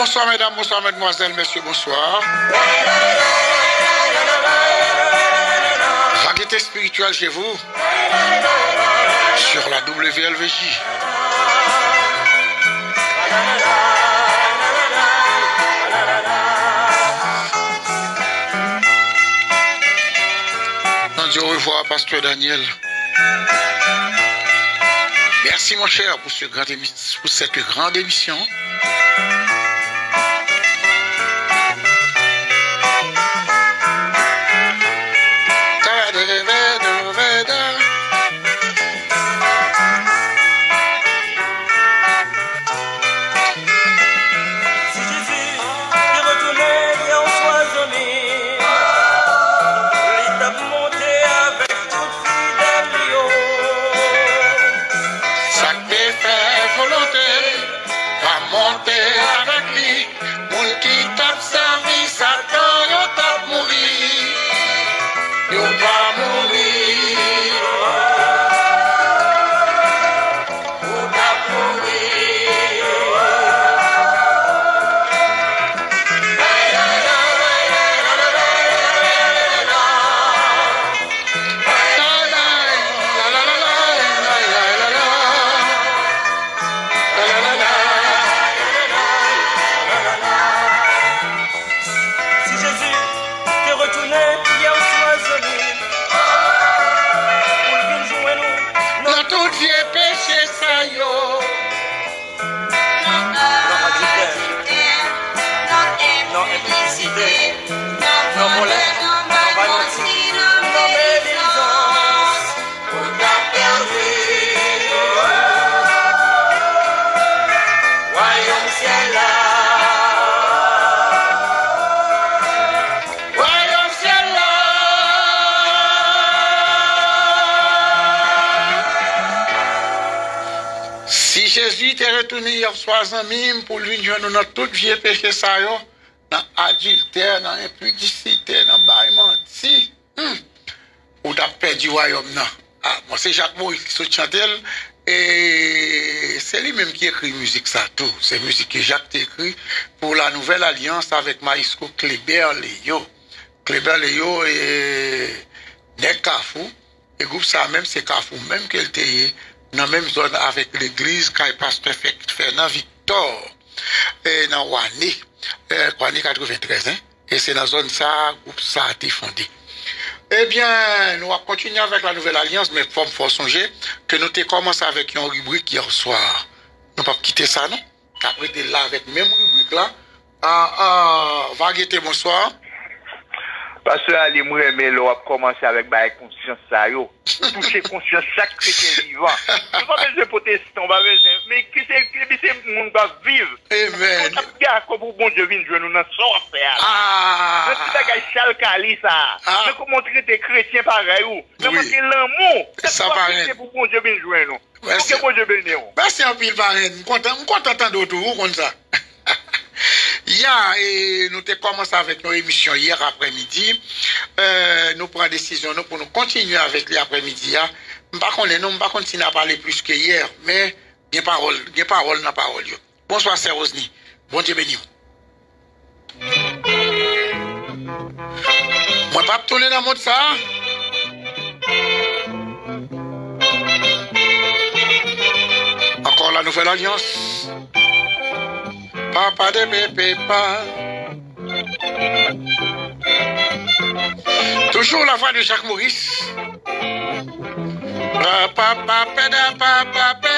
Bonsoir mesdames, bonsoir mesdemoiselles, messieurs, bonsoir. Variété spirituelle chez vous, sur la WLVJ. On dit au revoir, Pasteur Daniel. Merci mon cher pour cette grande émission. Jésus est retourné hier soir en mime pour lui dire nous notre tout vieux péché ça yo dans adultère, dans impudicité, dans baillement si ou t'a perdu royaume non. Ah moi c'est Jacques Maurice qui chante et c'est lui même qui écrit musique ça tout, c'est musique que Jacques écrit pour la nouvelle alliance avec Maïsco Kleber Léo. Kleber Léo et Nekafou et groupe ça même c'est Kafou même qu'elle était dans la même zone avec l'église quand pasteur Fernand Victor et dans Wani 93 hein? Et c'est dans la zone ça groupe ça a été fondé. Eh bien, nous allons continuer avec la nouvelle alliance, mais il faut songer que nous avons commencé avec une rubrique hier soir. Nous ne pouvons pas quitter ça, non? Après, tu es là avec la même rubrique là. Variété, bonsoir. Parce que Ali Mouemelo a commencé avec la conscience ça yo. Toucher conscience chaque chrétien vivant. On va pas besoin de protester, on va besoin. Mais qui c'est le monde va vivre. Amen. On a bien comme bon Dieu vient jouer nous dans son affaire. Ah. Le petit bagage chalcali ça. Mais comment traiter chrétien pareil ou. Mais montrer l'amour. Ça pareil. C'est pour bon Dieu vient jouer nous. Merci. Pour que bon Dieu bénisse nous. Merci un pile pareil. Content d'autres comme ça. Et nous avons commencé avec nos émissions hier après-midi. Nous prenons décision pour nous continuer avec l'après-midi. Nous ne pas continuer à parler plus que hier, mais il y a parole dans la parole. Bonsoir, Sœur Rosny. Bon Dieu béni. Moi, pas tourner dans le monde ça. Encore la nouvelle alliance. Papa de bébé pas. Toujours la voix de Jacques Maurice. Papa, papa, papa.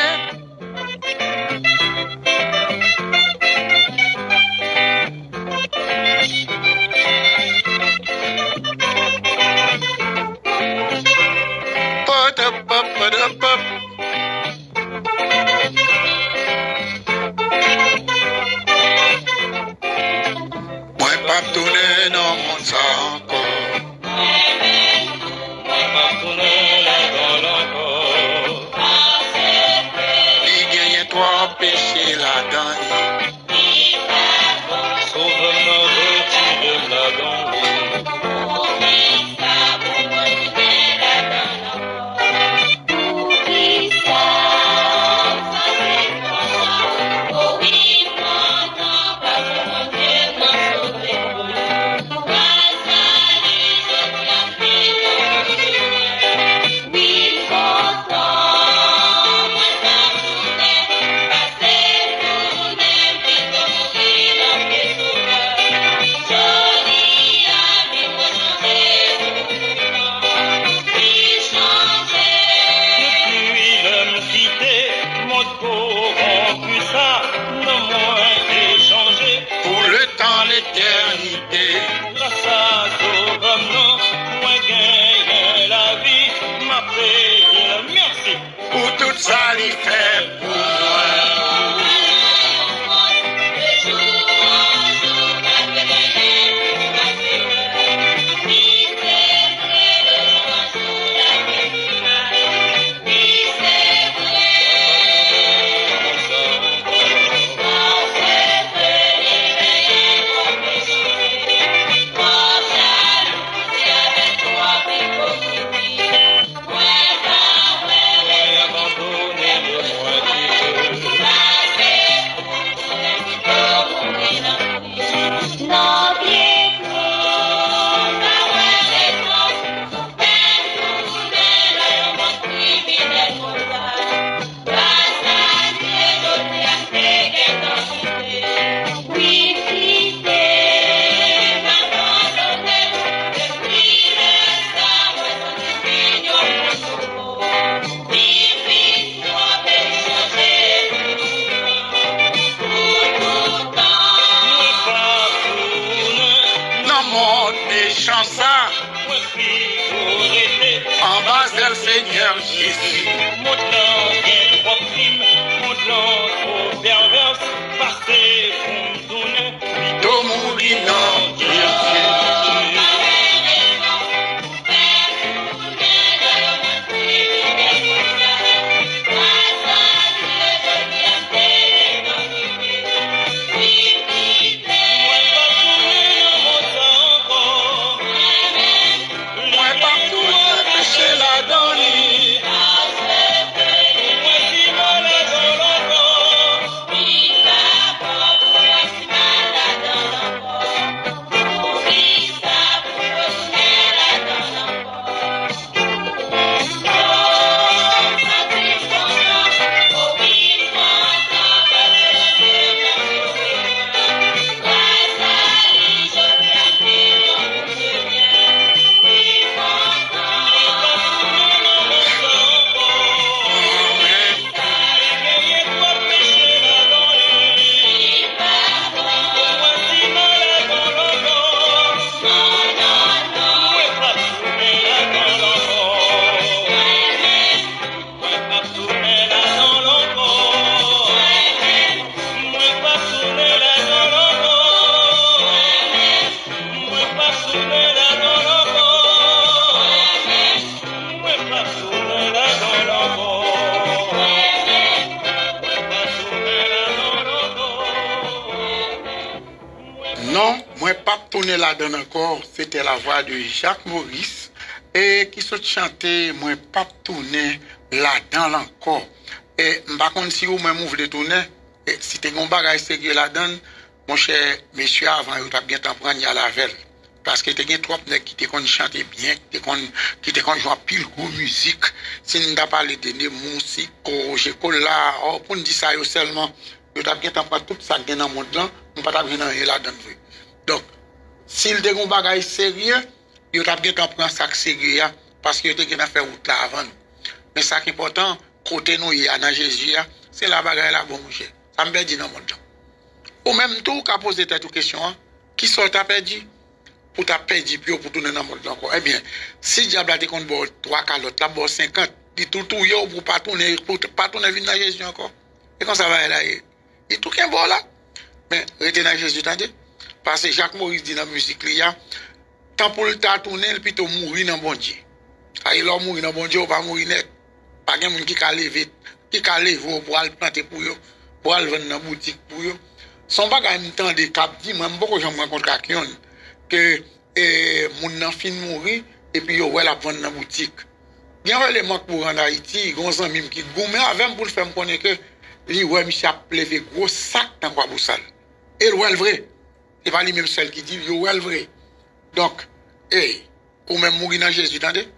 Moi pas tourner dans mon monde encore. Moi pas tourner dans mon encore. corrompu ça, non moins échangé. Pour le temps, l'éternité. Grâce à tout comme non, moi gagne la vie, m'a payé, merci. Pour tout ça, il fait pour moi. En bas le Seigneur Jésus. Mon temps est trop crime, mon temps trop perverse, passé pour me donner. Tout mourir non Jésus. Non, moi pas tourner là-dedans encore, c'était la voix de Jacques Maurice et qui se chantait moi pas tourner là-dedans encore. Et par contre si vous même vous voulez tourner, si t'es un bagage sérieux là-dedans, mon cher monsieur avant vous pas bien t'en prendre à la veille. Parce que t'es trop nèg qui te chanter bien, qui te jouer pile gros musique. Si nous t'a parlé de musique, j'école là, pour nous dire ça seulement, vous t'a bien t'en prendre tout ça dans le monde là, on pas venir là-dedans. Donc, s'il te un bagage sérieux, vous t'a bien t'en prendre ça sérieux parce que vous t'es faire route là avant. Mais ça qui est important, côté nous y a dans Jésus, c'est la bagaille là bon monsieur. Ça me dit dans le monde. Ou même tout qu'a posé cette question, qui sont t'a perdu? Pour t'a perdu puis pour tourner dans le monde encore. Eh bien, si diable a te compte 3 calottes, là 50, dit tout yo pour pas tourner venir dans Jésus encore. Et quand ça va là, il tout qu'un bon là. Mais rester dans Jésus tendez parce que Jacques Maurice dit dans la musique là, tant pour le ta tourner puis to mourir dans bon Dieu. Il a mourir dans bon Dieu, pas mourir net. Pas quelqu'un qui ca lever pour aller planter pour yo, pour aller vendre dans boutique pour yo. Son bagage m'tend de cap dit moi beaucoup j'en rencontre quelqu'un que mon nan fin mourir et puis yo la vendre dans boutique. Bien les manque pour en Haïti, gros amis qui goumé avec pour le faire me connaître que lui ouais monsieur a levé gros sac dans quoi boussal. Et ouais le vrai. C'est pas lui même seul qui dit yo ouais le vrai. Donc ou même mourir dans Jésus, attendez?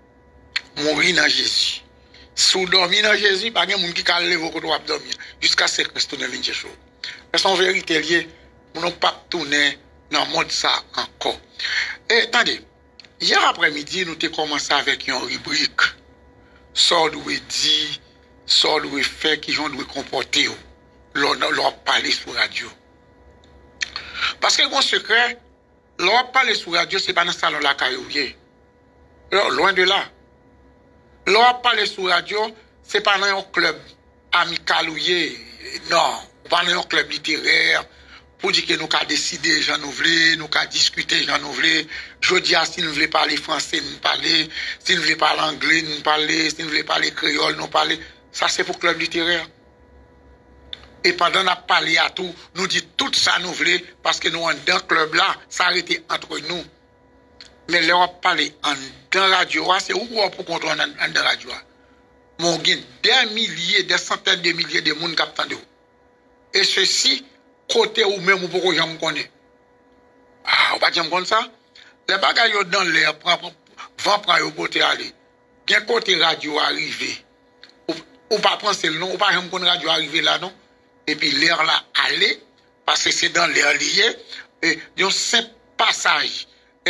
Mourir dans Jésus. Sous dormir dans Jésus, pas de monde qui a levé au droit dormir jusqu'à ce que Christ ne vienne chez vous. Parce qu'en vérité lié, nous n'avons pas tourné dans le monde ça encore. Et attendez, hier après-midi, nous avons commencé avec une rubrique. Sort d'où dit ça doit faire qui j'en doit comporter leur parler sur radio. Parce que mon secret, leur parler sur radio, c'est pas dans le salon la carrière. Loin de là. Leur parler sur radio, c'est pas dans un club amical ou non, pas dans un club littéraire pour dire que nous avons décidé, j'en voulons, nous avons discuté, j'en voulons. Je dis, si nous voulons parler français, nous parler. Si nous voulons parler anglais, nous parler. Si nous voulons parler créole, nous parler. Ça, c'est pour le club littéraire. Et pendant qu'on parlé à tout, nous dit tout ça nous voulons, parce que nous, dans le club là, ça a été entre nous. Mais là, on parle dans la radio, c'est où on peut contrôler dans la radio. Mon gain, des milliers, des centaines de milliers de monde qui attendent. Et ceci, côté ou même pour que j'en connais. Ah, on va dire comme ça. Les bagages dans l'air, vent prend au côté aller. Quel côté radio arrivé. Ou pas penser le nom, ou pas jamais connaître radio arrivé là, non? Et puis l'air là aller, parce que c'est dans l'air lié, et un simple passage,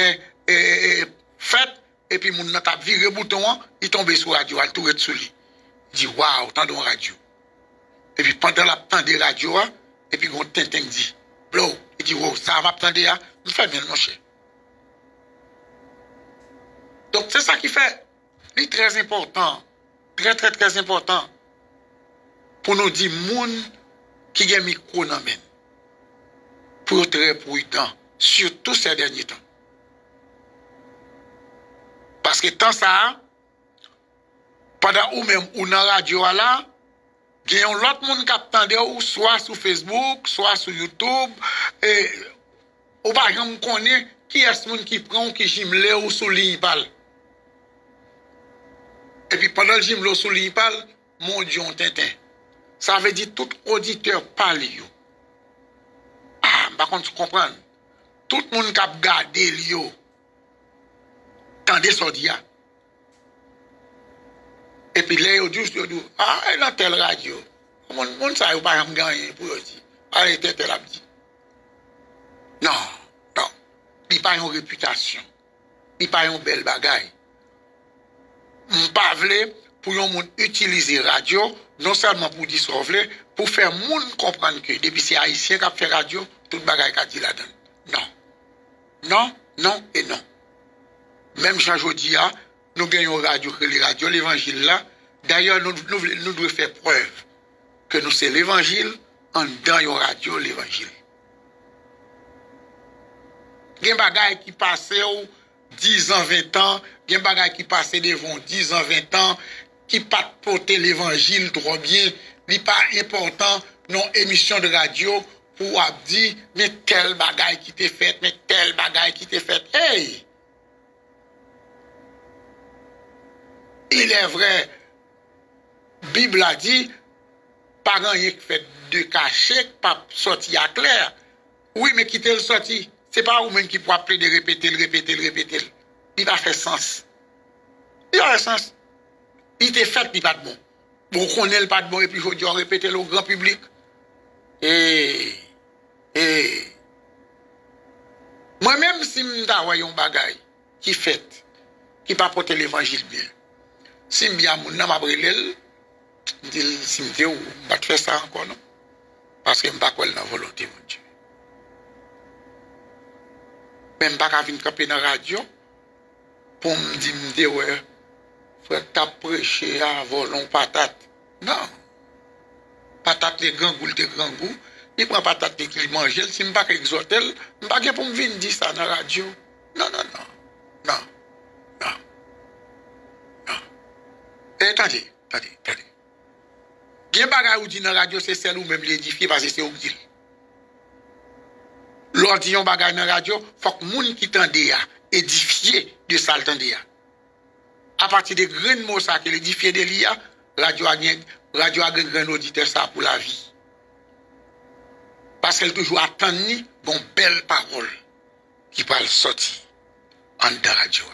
fait, et puis mon n'a viré bouton, il tombe sur radio, il tourne sur lui. Il dit, waouh, tant de radio. Et puis pendant la temps de radio, et puis on Tintin dit, blow, il dit, wow, ça va attendre, il fait bien, mon cher. Donc c'est ça qui fait, c'est très important, très important, pour nous dire, moun, qui a un micro dans men, pour être très prudent, surtout ces derniers temps. Parce que tant ça, pendant ou même ou dans la radio là, il y a l'autre monde qui attend soit sur Facebook, soit sur YouTube, et ou par exemple connaît qui est ce monde qui prend qui gimle ou sur l'ipal. Et puis pendant le gimle sur l'ipal, mon Dieu, on Tintin. Ça veut dire tout auditeur parle. Ah, par contre, tu comprends. Tout le monde qui a gardé, tendez ça dit. Et puis là, il dit, ah, il a telle radio. Mon monde, ça n'a pas gagné pour dire. Allez, tel a dit. Non. Il n'a pas une réputation. Il n'a pas une belle bagaille. Je ne pas pour yon moun utiliser radio, non seulement pour dissolver, pour faire moun comprendre que depuis c'est haïtien qui a fait radio, tout bagaille qu'a dit là-dedans. Non et non. Même Jean Jodia, nous gagnons radio, l'évangile là. D'ailleurs, nous devons faire preuve que nous c'est l'évangile, en dans yon radio, l'évangile. Il y a des bagailles qui passent 10 ans, 20 ans, il y a des bagailles qui passent devant 10 ans, 20 ans, qui pas porter l'évangile trop bien, n'est pas important non émission de radio pour dire mais tel bagaille qui t'est fait, mais tel bagaille qui t'est fait. Hey! Il est vrai, Bible a dit, pas rien qui fait de cachet, pas sorti à clair. Oui, mais qui t'est le sorti? C'est pas vous-même qui peut appeler de répéter. Il va faire sens. Il a un sens. Il était fait, il pas de bon. Bon, on connaît le pas de bon, et puis il faut répéter au grand public. Moi-même, si je suis un bagage qui fait, qui pas porter l'évangile bien, si je suis un mon nom je dis, si je ne vais pas faire ça encore, non? Parce que je ne vais pas faire la volonté, mon Dieu. Même pas qu'à venir camper dans la radio, pour me dire, ouais, frère, t'as prêché à voler patate. Non. Patate, les grands goûts, il prend patate, il mange, si je ne vais pas exhorter, je ne vais pas pour me venir dire ça dans la radio. Non. Et attendez. Il y a des bagages où dit dans la radio, c'est celle où même l'édifier parce que c'est où dit. Lors dit un bagage dans la radio, il faut que les gens qui tendent édifier de ça le tendent. À partir des grands mots ça que l'édifier de l'IA, radio a un grand auditeur ça pour la vie. Parce qu'elle toujours attend une belle parole qui va sortir en de la radio.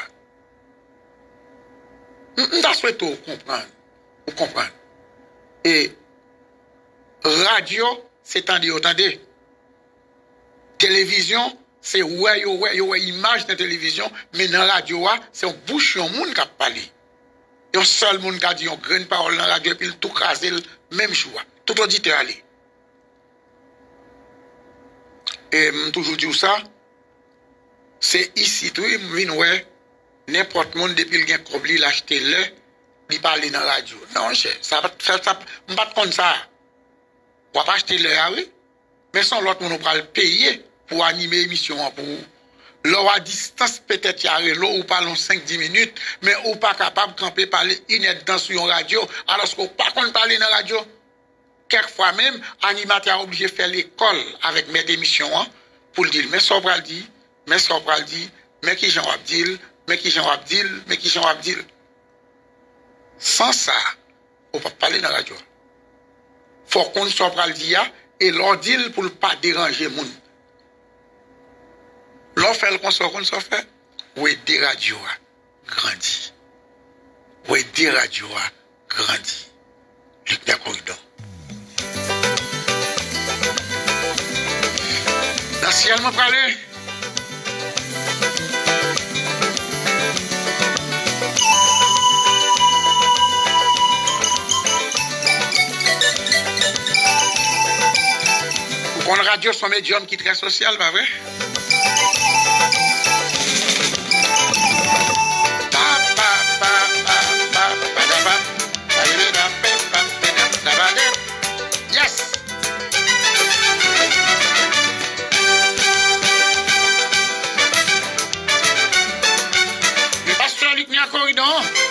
Je souhaite vous comprendre. Et radio, c'est tendez. Télévision, c'est ouais, image de télévision, mais dans la radio, c'est un bouchon monde qui a parlé. Et un seul monde qui a dit une grande parole dans la radio, puis tout crasé le même jour. Tout auditeur allé. Et toujours dire ça, c'est ici, tout, ouais, n'importe monde depuis le gain il achète le, il parle dans la radio. Non, ça va faire ça, on va pas comme ça. On va pas acheter le, oui. Mais sans l'autre, on va le payer pour animer l'émission, pour l'eau à distance, peut-être, il y a l'eau ou parlons 5-10 minutes, mais ou pas capable de camper parler une heure de temps sur une radio, alors qu'on pas qu'on parle dans la radio. Quelquefois même, animateur obligé de faire l'école avec mes émissions, hein, pour le dire, mais ça va le dire, mais ça va le dire, mais qui j'en va dire, mais qui j'en va dire, mais qui j'en va dire. Sans ça, on ne peut pas parler dans la radio. Il faut qu'on soit le dire et leur dire pour ne pas déranger le monde. L'on fait le concert qu'on s'en fait, oui, des radios grandi. Oui, des radios grandi. Luc Corridor. Dans ciel, m'a parlé. Pour qu'on radio son médium qui est très social, pas vrai? Yes! Le pasteur Luc Nia Corridor.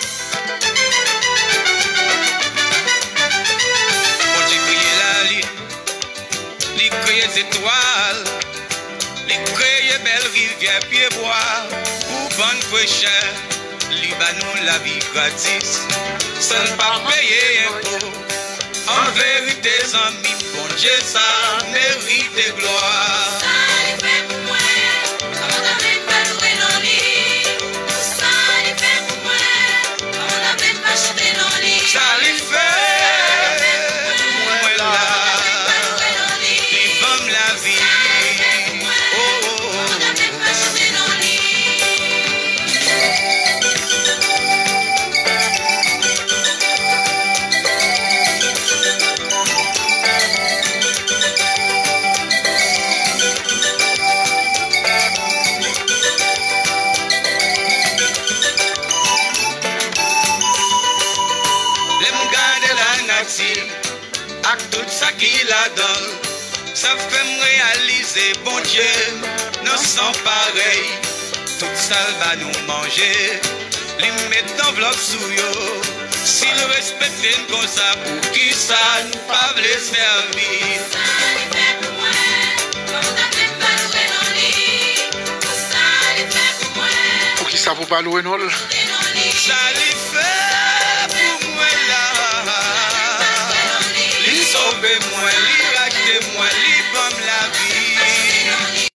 Quand j'ai crié la lune, les crié les étoiles, les crié belle rivière, pied bois, pour bonne fraîcheur, Libanon la vie gratis, seul pas payer impôt. En vérité, amis, bon Dieu, ça mérite gloire. Avec tout ça qu'il a donné, ça fait me réaliser, bon Dieu, nous sommes pareils. Tout ça va nous manger, les mettre en bloc sous yo. S'il respecte comme ça, pour qui ça nous pas les servir. Pour qui ça vous pas louer non? Ça lui fait pour moi là. Sauvez-moi, libérez-moi, libérez la vie.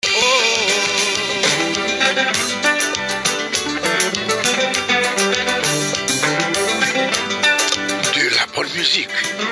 De la bonne musique.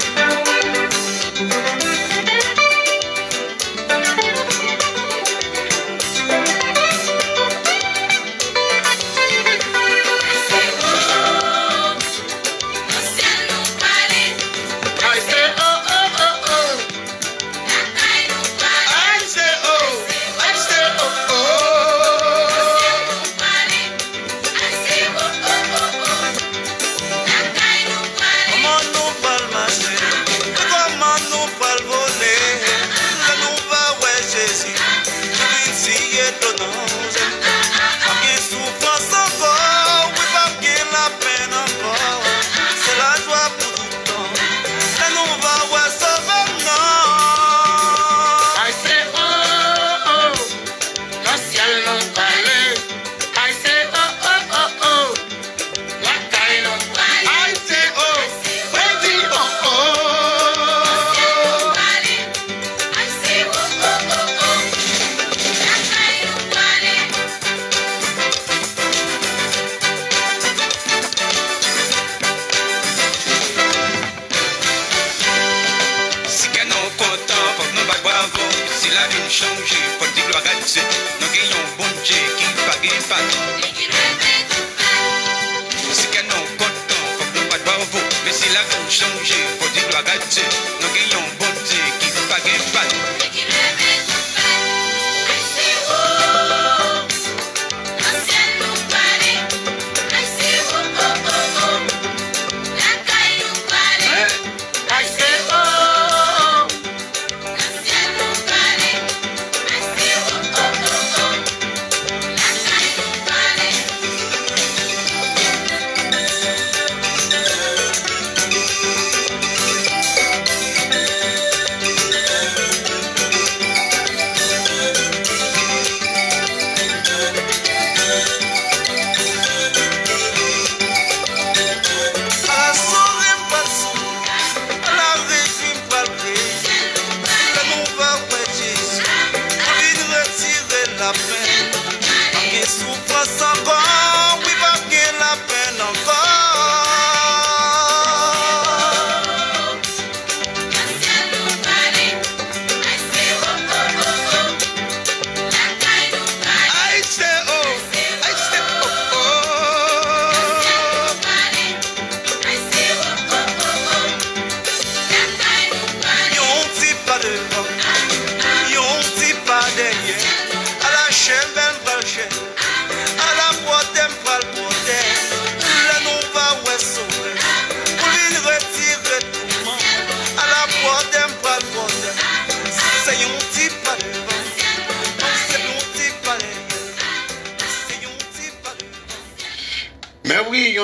Changer, pas de gloire à Dieu. Nous gagnons bon Dieu qui pague pas. C'est que nous comptons,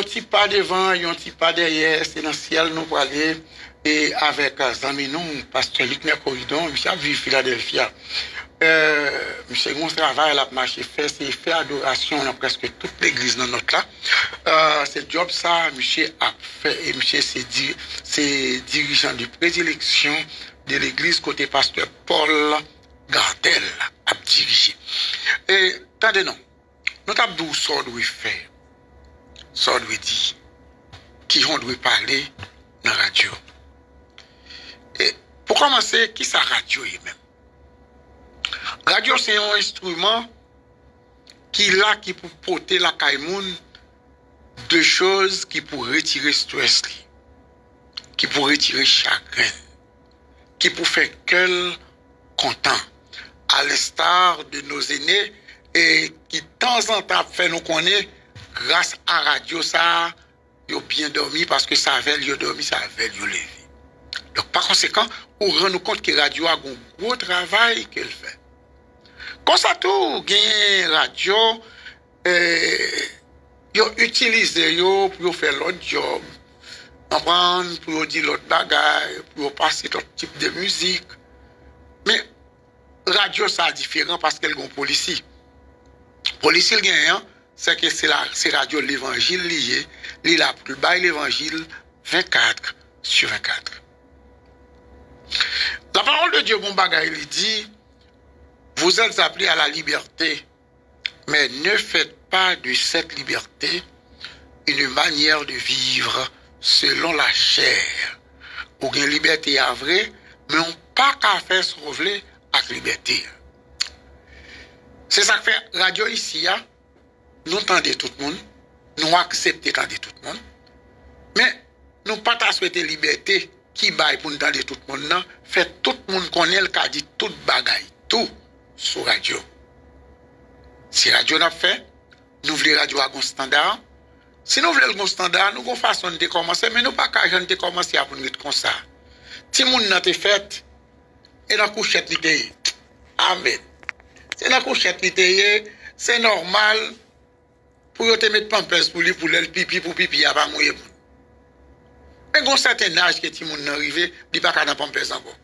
un petit pas devant, un petit pas derrière, c'est dans le ciel, nous pour aller, et avec amis nous, pasteur Luc Mercoridon, monsieur a vu Philadelphia. Monsieur, mon travail, la marché fait, c'est faire adoration dans presque toute l'église dans notre là. C'est job ça, monsieur a fait, et monsieur c'est dirigeant de prédilection de l'église côté pasteur Paul Gardel a dirigé. Et, attendez non, nous avons dit ce qu'on doit faire, ce qu'on doit dire, qui on doit parler dans la radio. Et pour commencer, qui ça radio même? Radio, c'est un instrument qui là, qui peut porter la caïmoun de choses qui pour retirer stress, qui pour retirer chagrin, qui pour faire qu'elle content, à l'instar de nos aînés, et qui de temps en temps fait nous connaître, grâce à radio, ça, ils ont bien dormi parce que ça avait lieu dormi, ça avait lieu levé. Donc, par conséquent, on rend nous compte que la radio a un gros travail qu'elle fait. Quand ça tout, gagne radio, ils utilisent pour faire l'autre job, pour dire l'autre bagaille, pour passer d'autres types de musique. Mais radio, ça différent parce qu'elle a un policier. Policier, c'est que c'est radio l'évangile lié, il a plus bas l'évangile 24/24. La parole de Dieu, bon bagaille, il dit, vous êtes appelés à la liberté, mais ne faites pas de cette liberté une manière de vivre selon la chair. Ou une liberté à vrai, mais on pas qu'à faire se renouveler avec liberté. C'est ça que fait radio ici, nous entendons tout le monde, nous acceptons d'entendre tout le monde, mais nous pas souhaiter liberté qui baille pour entendre tout le monde, non, fait tout le monde connaît le cas dit toute bagaille, tout sur radio. Si radio n'a fait, nous voulons radio à un standard. Si nous voulons un standard, nous avons une façon de commencer, mais nous pas qu'à de commencer à nous comme ça. Si nous n'avons fait, et la couchette l'idée. Amen. C'est la couchette l'idée, c'est normal pour te mettre pampers pour lui, pour le pipi, pour pipi, il n'y a pas mouillé. Mais il y a un certain âge que si nous arrive, il n'y a pas de pampers encore.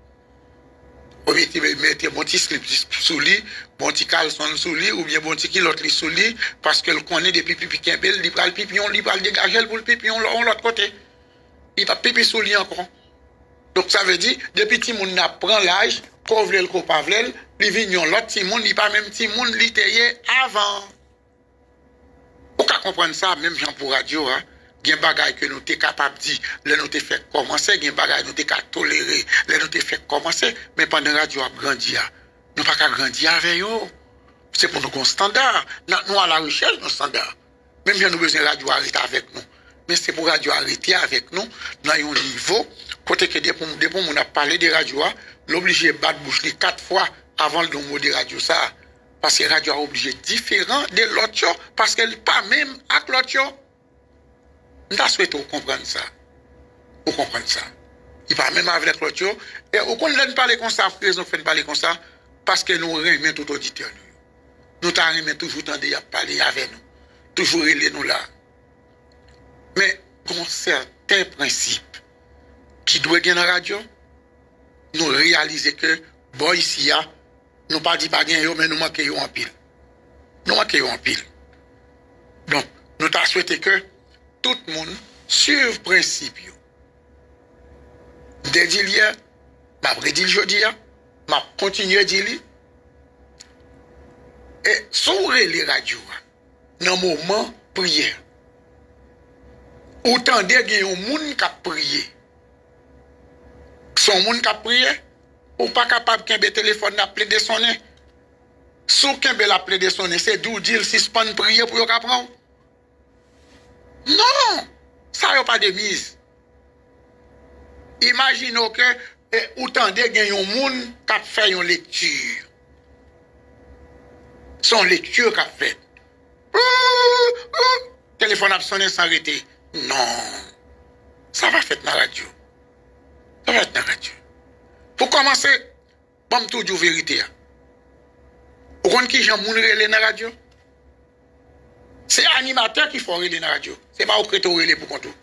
Ou bien tu mets bon petit slip sous lui, bon petit caleçon sous lui, ou bien bon petit kilote sous lui, parce qu'elle connaît des pipi qui est belle, il va le pipi, il va le dégager pour le pipi, on l'autre côté. Il va pipi sous lui encore. Donc ça veut dire, depuis que moun n'a prend l'âge, qu'on veut le qu'on pas veut, il vient l'autre petit moun, il pas même petit moun, il était avant. Pour qu'à comprendre ça, même gens pour radio, hein, il y a des bagages que nous sommes capables de dire, là nous te fait commencer, il y a des bagages que nous sommes tolérer, là nous te fait commencer, mais pendant la radio a grandi, nous pas qu'à grandir avec eux. C'est pour nous qu'on standard. Nous à la recherche, nos standards. Même si nous avons besoin de radio arrêter avec nous. Mais c'est pour radio arrêter avec nous, nous avons un niveau, côté que depuis on a parlé de radio, l'obligé de battre bouche 4 fois avant le mot de radio ça. Parce que la radio est obligé différent de l'autre, parce qu'elle n'est pas même avec l'autre. Nous souhaitons comprendre ça. Vous comprenez ça. Il n'est pas même avec l'autre. Et au contraire, nous parler comme ça, nous faisons parler comme ça, parce que nous remettons tout auditeur. Nous t'arrêtons toujours tendez à parler avec nous. Toujours relais nous là. Mais pour certains principes qui doivent gagner dans la radio, nous réaliser que, bon, ici, nous pas dit pas gagner, mais nous manquons en pile. Nous manquons en pile. Donc, nous t'as souhaité que tout le monde suive le principe. Dès hier, je vais dire jeudi, je vais continuer à dire. Et sur les radios, dans le moment prière, autant de gens qui ont prié. Son monde qui a prié, ou pas capable de téléphone d'appeler de sonner. Sous qu'un bel appelé de sonner, c'est d'où dire si c'est pas une prière pour apprendre. Non, ça n'a pas de mise. Imaginez que autant de gens qui ont fait une lecture. Son lecture qu'a fait. Téléphone a sonné sans arrêter. Non. Ça va faire dans la radio. Ça va être dans la radio. Pour commencer, bon, toujours vérité. Vous comprenez qui j'en moun relé dans la radio? C'est animateur qui faut relais dans la radio. C'est pas au prêt relais pour compte.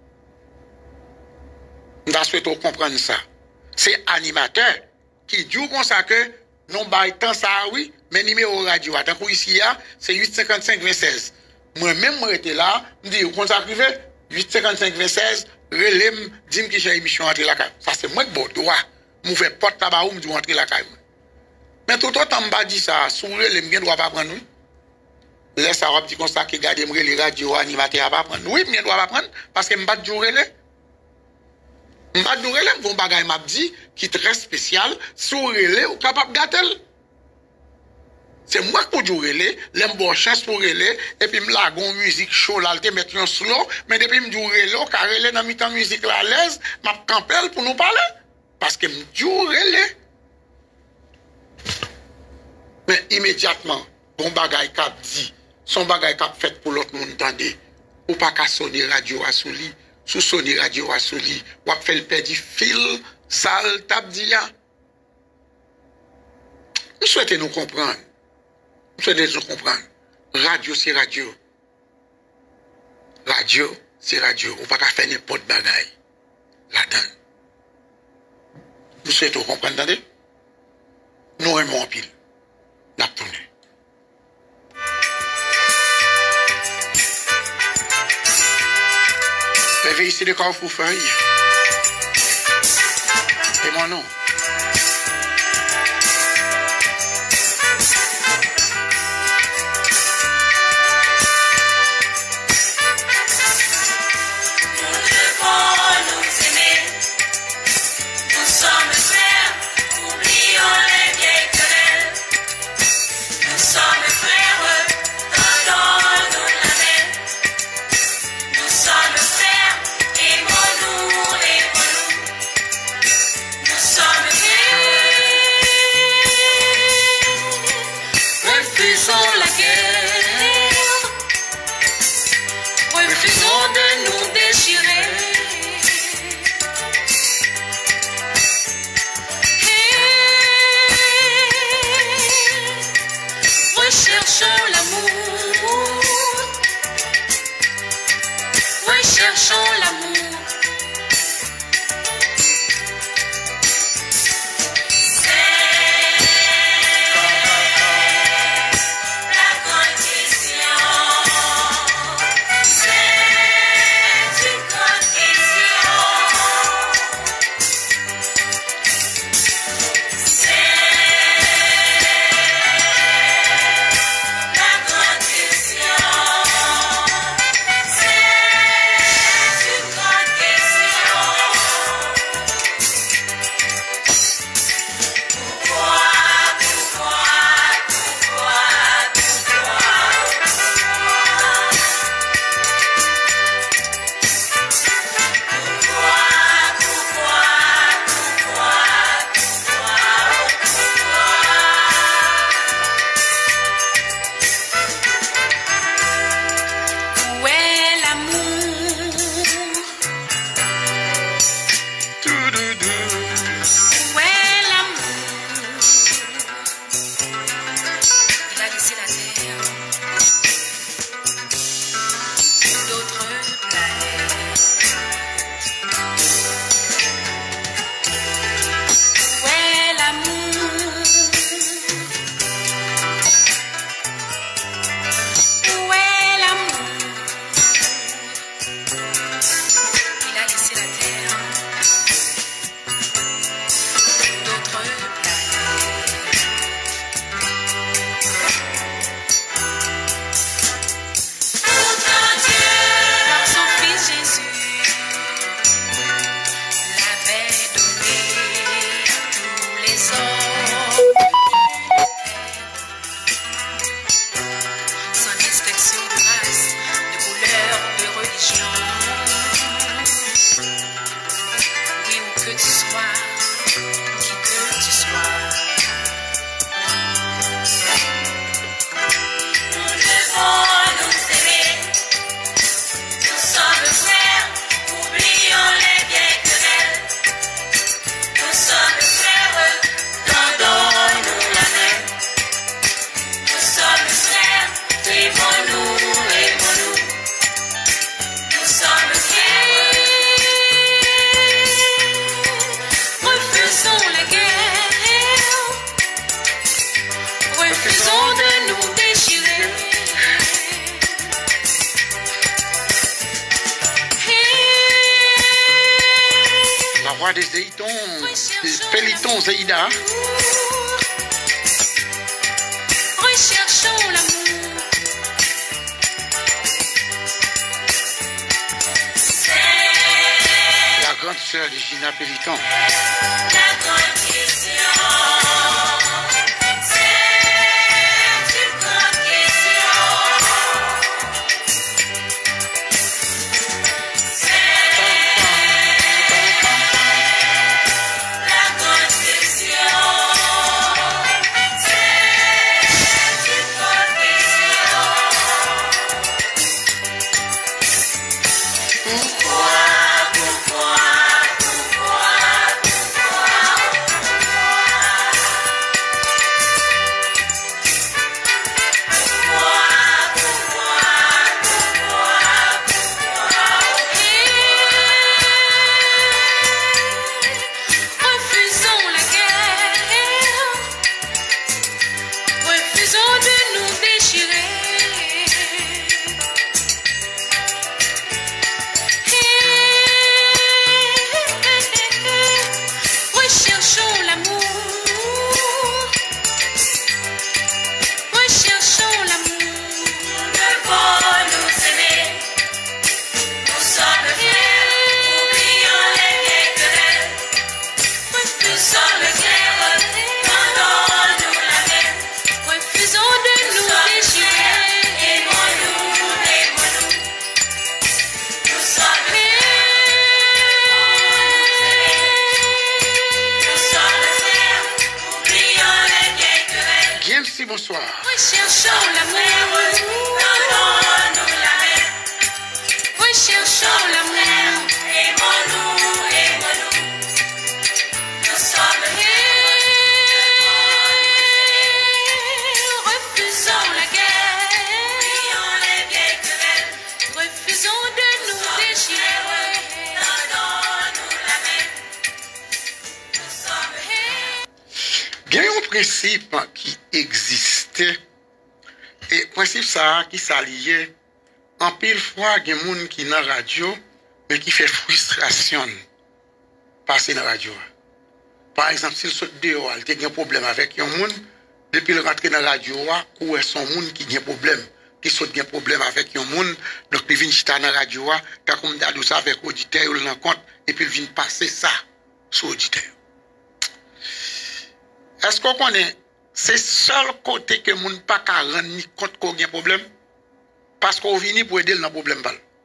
On doit souhaiter comprendre ça. C'est animateur qui dit comme ça que non bail temps ça oui, mais numéro radio tant que ici c'est 855 26. Moi-même moi était là, me dit qu'on s'arrive 855 26 relais dit que j'ai émission entrer la caille. Ça c'est moi qui bon droit. M'ou fait porte tabac ou me dit entrer la caille. Mais tout autant m'a dit ça, sur relais me droit pas prendre. Laisse ça dit comme ça que garder les radio animateur pas prendre. Oui, me droit pas prendre parce que m'pas du relais. M'pas du relais, bon bagay m'a dit qui est très spécial, sur relais ou capable gâter. C'est moi qui pour relais, l'aime bon chance pour relais et puis me la gon musique chaud là, te mettre un slow, mais depuis me du relais, car relais dans mi-temps musique là à l'aise, m'a campel pour nous parler parce que me du relais. Mais immédiatement, bon bagay cap dit, son bagay cap fait pour l'autre monde tendez, ou pas qu'à sonner radio à souli, sous sonner radio à souli, ou à faire le perdre fil, sale tap dit ya. Nous souhaitons nous comprendre. Nous souhaitons nous comprendre. Radio c'est radio. Radio c'est radio. On ne peut pas faire n'importe bagay là-dedans. Nous souhaitons comprendre, attendez? Nous aimons en pile. La tournée. Réveille ici le corps pour feuille. C'est mon nom. Nous sommes voix de Zéiton, Péliton Zéida. Recherchons l'amour. La grande sœur de Gina Péliton. La grande question. Bonsoir. Recherchons l'amour. Donnons-nous la main. Recherchons l'amour. Aimons-nous, aimons-nous. Nous sommes refusons la guerre. Prions les vieilles querelles. Refusons de nous déchirer. Donnons-nous la main. Nous sommes Il y a un principe qui existait, et principe ça qui s'alliait, en pile fois, il y a des gens qui sont dans la radio, mais qui fait frustration passer dans la radio. Par exemple, s'il saute dehors, il y a un problème avec un monde, depuis le rentrer dans la radio, où est son monde qui a un problème, qui saute un problème avec un monde, donc il vient dans la radio, t'as comme d'adou ça avec l'auditeur, il rencontre, et puis il vient passer ça sur l'auditeur. Est-ce qu'on connaît, c'est seul côté que moun pas ka rendre ni compte qu'on a un problème? Parce qu'on vient pour aider dans le problème.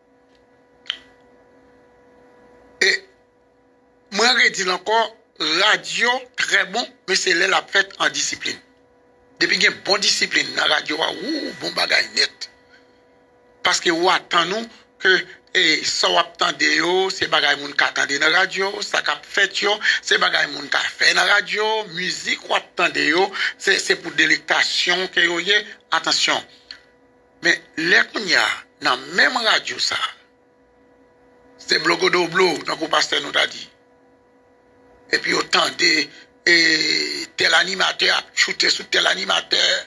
Et, moi, je dis encore, radio, très bon, mais c'est là la fête en discipline. Depuis qu'il y a une bonne discipline dans la radio, bon bagay net. Parce que, ou attendons que, et ça ou attendez yo, c'est bagay moun ka attendez dans la radio, ça ka fait yo, c'est bagay moun ka fait dans la radio, musique ou attendez yo, c'est pour délectation que yo yé, attention. Mais les qu'on y a dans même radio ça, c'est blogo do blo, donc le pasteur nous a dit. Et puis autant de tel animateur a shooté sur tel animateur,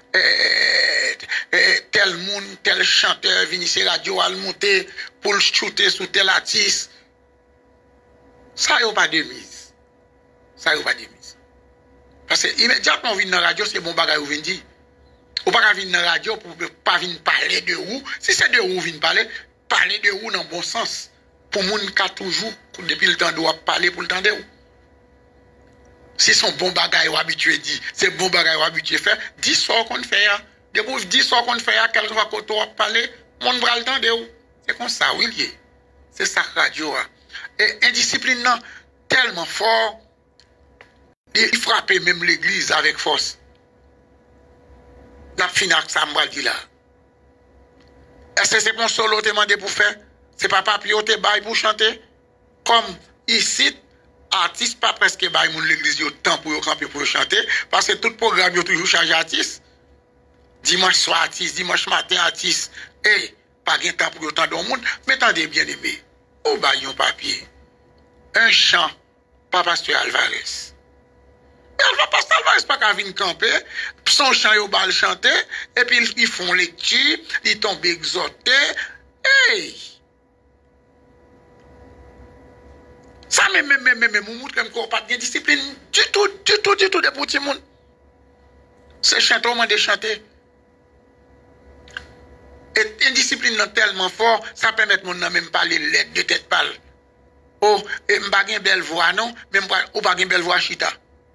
tel monde, tel chanteur vini sur radio à monter pour le shooter sur tel artiste. Ça y a pas de mise. Ça y a pas de mise. Parce que immédiatement on vient dans la radio, c'est bon bagay ou vient dire. Ou pas venir dans la radio pour pas venir parler de vous. Si c'est de vous venir parler de vous dans le bon sens. Pour moun ka toujours, depuis le temps de parler pour le temps de vous. Si son bon bagay ou habitué dit, c'est bon bagay ou habitué faire, 10 soirs qu'on fait, depuis 10 soirs qu'on fait, quel soit qu'on doit parler, moun bral le temps de vous. C'est comme ça, oui, c'est ça radio. Et indiscipline non, tellement fort, il frappe même l'église avec force. La finale, ça m'a dit là. Est-ce que c'est mon solo demandé pour faire? C'est pas papillon te bail pour chanter? Comme ici, artiste pas presque bail mon l'église yo temps pour camper pour chanter parce que tout programme yo toujours chargé artiste. Dimanche soir artiste, dimanche matin artiste. Et pas gain temps pour autant de monde, mais attendez bien aimé. Au bail un papier. Un chant par pasteur Alvarez. Pasteur Alvarez pas qu'à venir camper, son chant yo bal chanter et puis ils font lecture, ils tombent exhortés. Hey! Ça, même, mon monde, comme qu'on pas de discipline, du tout, de petit monde. C'est chanter, on m'a de chanter. Et indiscipline tellement fort, ça permet mon nom même parler lettre de tête pâle. Oh, et m'pa gen belle voix, non? Même ou pas gen belle voix chita.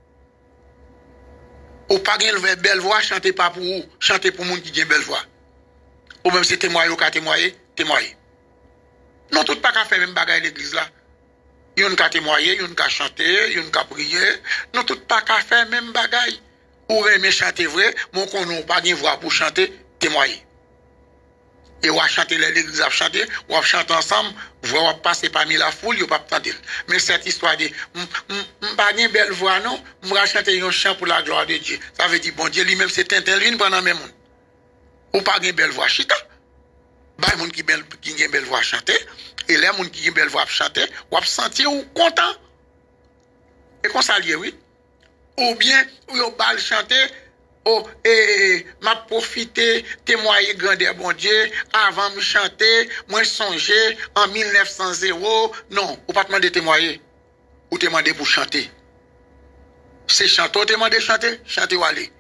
Ou pas gen belle voix, chantez pas pour vous, chantez pour moun qui gen belle voix. Ou même si témoigner ou ka témoigner. Non, tout pas qu'à faire même bagaille l'église là. Yon ka témoigner, yon ka chanter, yon ka prier. Non, tout pas qu'à faire même bagaille. Ou aimer chanter vrai, mon konon pas gen voix pour chanter, témoigner. Et on va chanter l'église a chanter, on va chanter ensemble, on va passer parmi la foule, on va pas entendre. Mais cette histoire de pas une belle voix non, on va chanter un chant pour la gloire de Dieu. Ça veut dire bon Dieu lui-même c'est intervenu pendant même monde. Ou pas une belle voix chita. Bah monde qui une belle voix chanter et les monde qui une belle voix chanter, on va sentir ou content. Et qu'on s'allie oui. Ou bien ou va chanter. Oh, m'a profité, témoigner grandeur bon Dieu, avant de chanter, moi songer en 1900, non, ou pas demander témoigner, ou demander pour chanter. C'est chanter, ou demander chanter, chanter ou aller.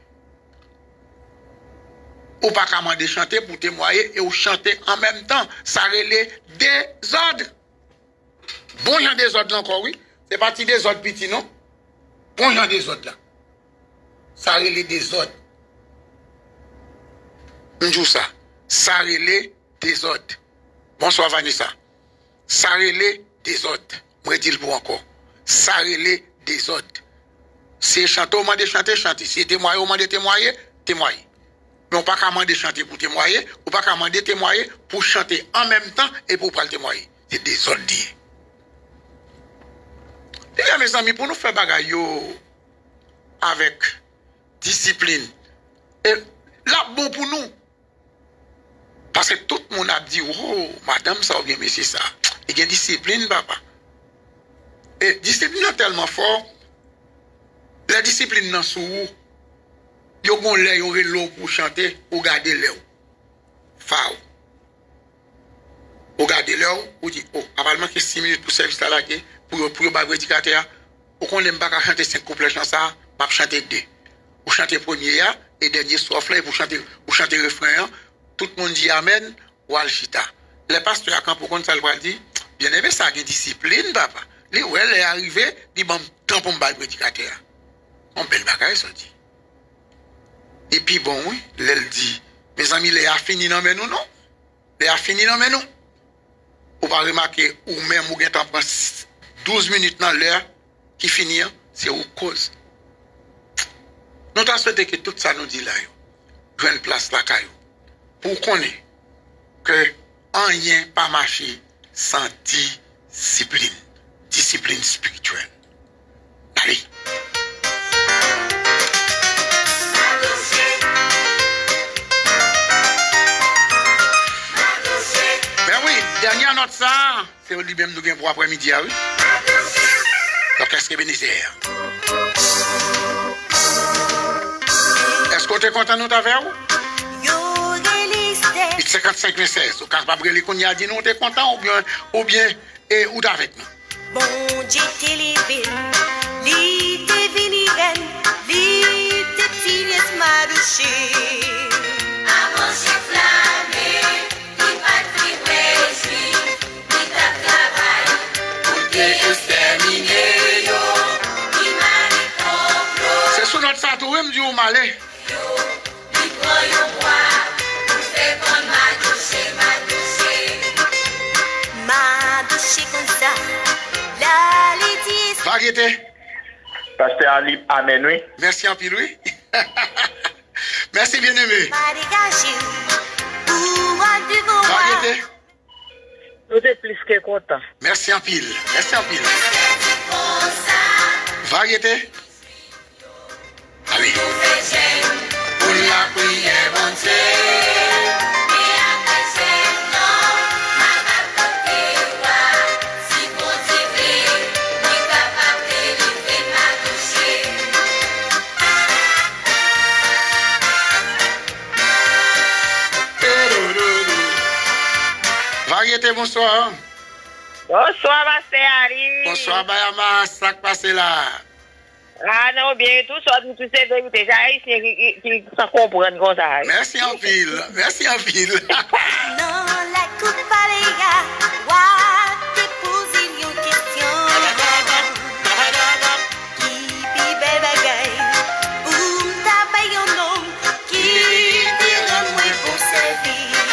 Ou pas demander chanter pour témoigner et ou chanter en même temps, ça relève des ordres. Bon, il y a des ordres encore, oui. C'est parti des ordres petits, non? Bon, il y a des ordres là. Ça relève des ordres. Nous ça. Ça relève des ordres. Bonsoir Vanessa. Ça relève des ordres. Moi dis le pour encore. Ça relève des ordres. C'est chanter, on m'a de chanter, chanter. Si témoigner, on m'a de témoigner, témoigner. Mais on pas qu'à demander chanter pour témoigner, ou pas qu'à demander témoigner pour chanter en même temps et pour pas le témoigner. C'est des ordres. Les gars, mes amis, pour nous faire bagaille avec discipline. Et là, bon pour nous. Parce que tout le monde a dit, oh, madame, ça ou bien monsieur, ça. Il y a une discipline, papa. Et discipline est tellement fort. La discipline dans sous vous. Yo gon lè yo l'eau pour chanter, ou garder l'eau. Fao. Ou garder l'eau, ou dit, oh, apparemment que 6 minutes pour service à la pour bagou éducateur, ou qu'on n'aime pas chanter 5 couplets dans ça, m'a chanter 2. Ou chanter premier et dernier soir là pour chanter refrain, tout le monde dit amen ou alchita. Les pasteurs à camp pour qu'on ça le dit, bien aimé ça une discipline papa. Li ouais elle est arrivé, dit bon temps pour me bagou éducateur. On belle bagaille ça dit. Et puis bon oui, elle dit mes amis les a fini non mais nous non. Les a fini non mais nous. Ou pas remarquer ou même ou gen temps prend 12 minutes dans l'heure qui finit, c'est au cause. Nous t'as souhaité que tout ça nous dit là, joue une place là, pour qu'on ait que rien pas marché sans discipline, discipline spirituelle. Allez. Ben oui, dernière note ça, c'est lui-même nous gagnons pour après-midi, oui. Donc, qu'est-ce que bénéficiaire? Est-ce que tu es content de nous avec vous? 55 16. Ou quand pas brûler qu'on y a dit nous, tu es content ou bien ou avec nous? Bon Dieu t'es levé, li t'es venu reine, li t'es petit marouché. A manger flammé, li pas réjoui, li t'a travail, pour que exterminer yo, li m'a complot. C'est sous notre satou, me dit ou malé. Li prend yo bois, pour faire bon ma douché comme ça. La Lydie. Variété. Pasteur Ali, amen, oui. Merci en pile, oui. Merci bien aimé. Variété. Nous sommes plus que contents. Merci en pile. Merci en pile. Variété. Allez. Pour la prière, bon Dieu. Variété, bonsoir. Bonsoir, ma sœur Ali. Bonsoir, Bayama, ça qui passe là. Ah non, bien, tout ça, tout c'est vérité. J'ai qui s'en comprennent comme ça. Merci en pile, merci en pile. Non, la coupe pas les gars. Ouah, t'es posé une question. Qui pi belle bagaille. Ou t'as pas un homme qui dira moins pour servir.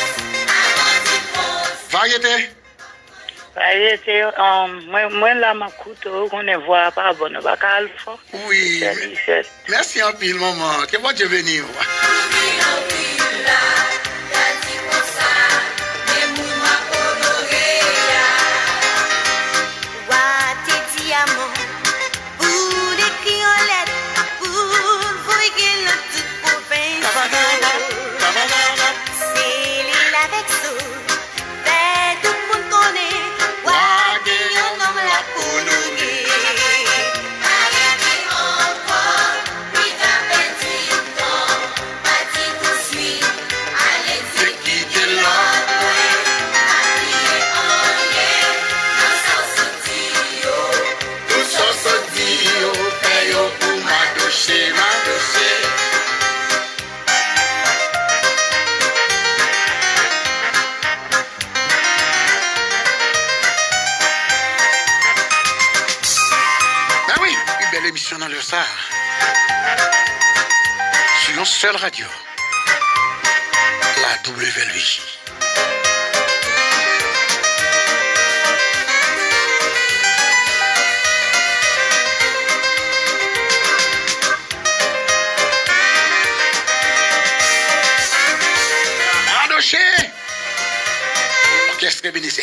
Variété. Variété, moi là, ma couteau, qu'on ne voit pas bon, on va calfo. Oui. Merci en pile, maman. Que bon Dieu bénisse. Émission dans le Sahara sur une seule radio, la WLVJ. Adoché, orchestre bénisseur.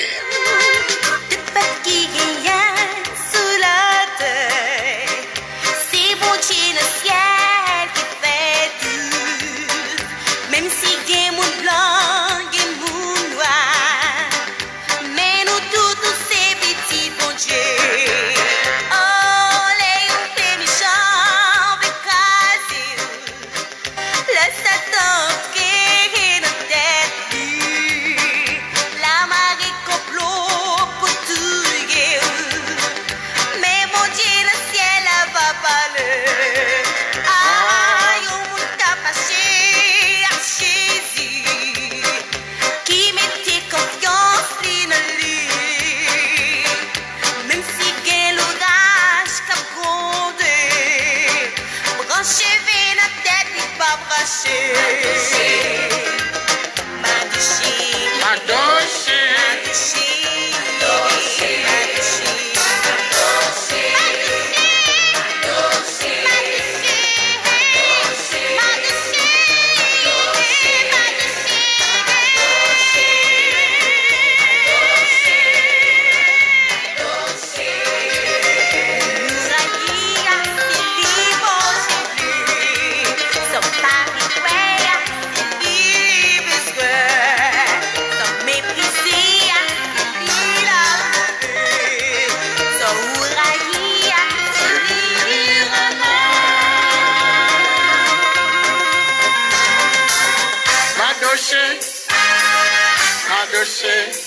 Madoche,